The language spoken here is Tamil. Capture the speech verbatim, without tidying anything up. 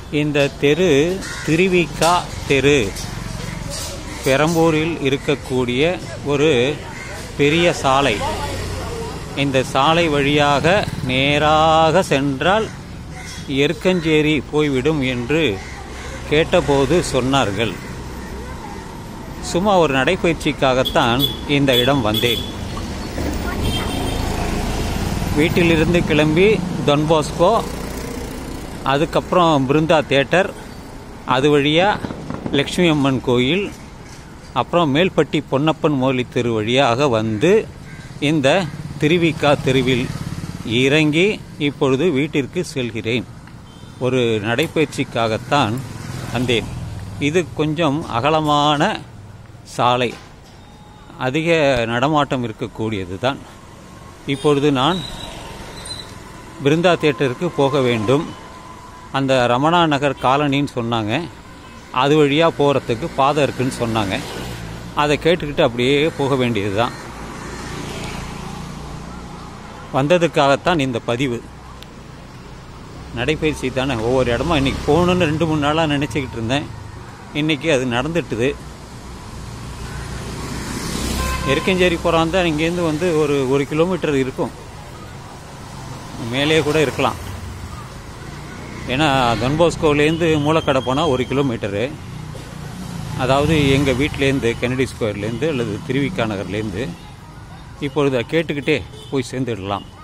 இந்த தெரு திருவிக்கா தெரு, பெரம்பூரில் இருக்கக்கூடிய ஒரு பெரிய சாலை. இந்த சாலை வழியாக நேராக சென்றால் எருக்கஞ்சேரி போய்விடும் என்று கேட்டபோது சொன்னார்கள். சும்மா ஒரு நடைப்பயிற்சிக்காகத்தான் இந்த இடம் வந்தேன். வீட்டிலிருந்து கிளம்பி டொன்போஸ்கோ, அதுக்கப்புறம் பிருந்தா தியேட்டர், அது வழியாக லக்ஷ்மி அம்மன் கோயில், அப்புறம் மேல்பட்டி பொன்னப்பன் மோலி தெரு வழியாக வந்து இந்த திருவிக்கா தெருவில் இறங்கி இப்பொழுது வீட்டிற்கு செல்கிறேன். ஒரு நடைப்பயிற்சிக்காகத்தான் வந்தேன். இது கொஞ்சம் அகலமான சாலை, அதிக நடமாட்டம் இருக்கக்கூடியது தான். இப்பொழுது நான் பிருந்தா தியேட்டருக்கு போக வேண்டும். அந்த ரமணா நகர் காலனின்னு சொன்னாங்க, அது வழியாக போகிறதுக்கு பாதை இருக்குன்னு சொன்னாங்க. அதை கேட்டுக்கிட்டு அப்படியே போக வேண்டியது தான். வந்ததுக்காகத்தான் இந்த பதிவு. நடைப்பயிற்சி தானே, ஒவ்வொரு இடமா இன்றைக்கி போகணுன்னு ரெண்டு மூணு நாளாக நினச்சிக்கிட்டு இருந்தேன். இன்றைக்கி அது நடந்துட்டுது. எருக்கஞ்சேரி போகிறான் தான் இங்கேருந்து வந்து ஒரு ஒரு கிலோமீட்டர் இருக்கும், மேலே கூட இருக்கலாம். ஏன்னா டொன்போஸ்கோலேருந்து மூலக்கடை போனால் ஒரு கிலோமீட்டரு, அதாவது எங்கள் வீட்டிலேருந்து கென்னடி ஸ்கொயர்லேருந்து அல்லது திருவிக்கா நகர்லேருந்து. இப்பொழுது கேட்டுக்கிட்டே போய் சேர்ந்துடலாம்.